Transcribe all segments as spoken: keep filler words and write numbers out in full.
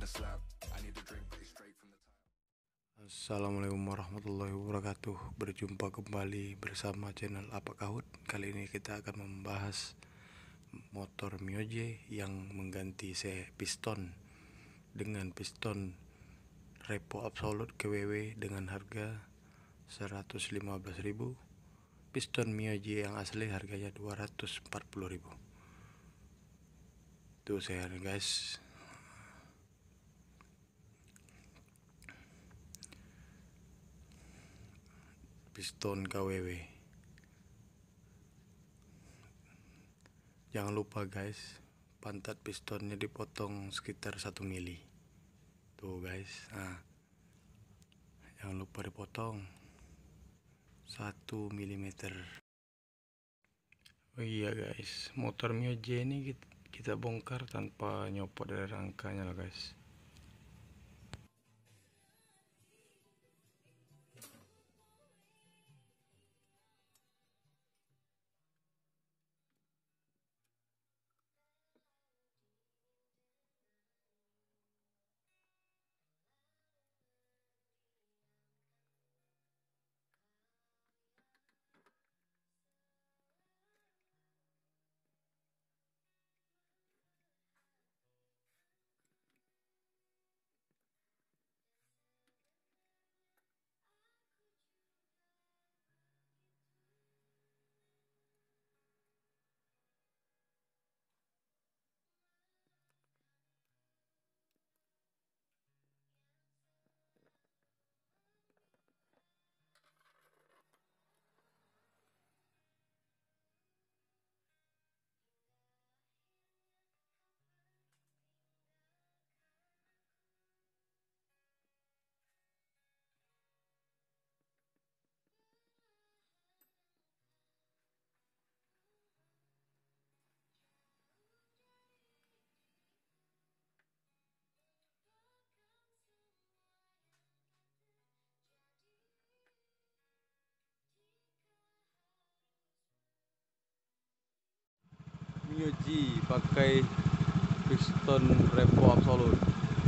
Assalamualaikum warahmatullahi wabarakatuh. Berjumpa kembali bersama channel Apa Kahut. Kali ini kita akan membahas motor Myoje yang mengganti se piston dengan piston Repo Absolute K W W dengan harga seratus lima belas ribu. Piston Myoje yang asli harganya dua ratus empat puluh ribu. Tuh saya guys. Piston K W W. Jangan lupa guys, pantat pistonnya dipotong sekitar satu mili. Tuh guys, nah, jangan lupa dipotong satu milimeter. Oh iya guys, motor Myoje ini kita, kita bongkar tanpa nyopot dari rangkanya lah guys. Myoje pakai piston Repo Absolute.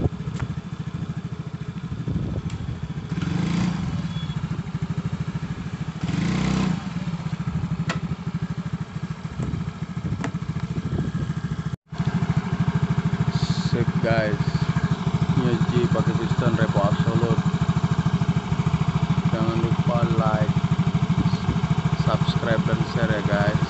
Sip guys, Myoje pakai piston Repo Absolute. Jangan lupa like, subscribe dan share ya guys.